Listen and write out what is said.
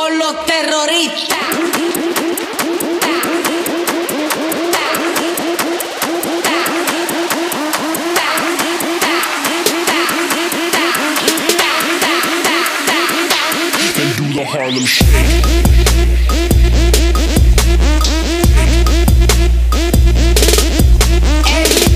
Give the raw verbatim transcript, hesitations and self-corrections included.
con los terroristas. Then do the Harlem Shake. Hey.